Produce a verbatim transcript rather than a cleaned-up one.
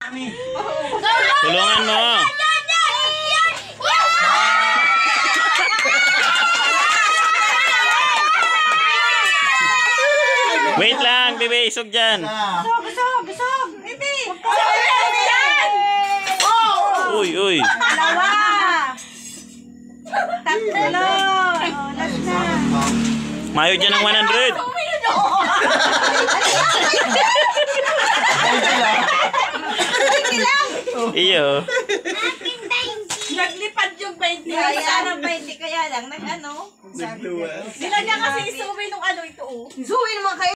Tulungan mo. Wait lang, bebe, isog dyan. Busog, busog, busog. Hindi. Uy, uy. Dalawa. Tatlo. Oh, last na. Mayo dyan ng one hundred. Iyo. Naglipad yung twenty. Kaya na twenty kaya lang. Nag ano? Nagluwa. Sila niya kasi isuwi nung ano ito. Isuwi naman kayo.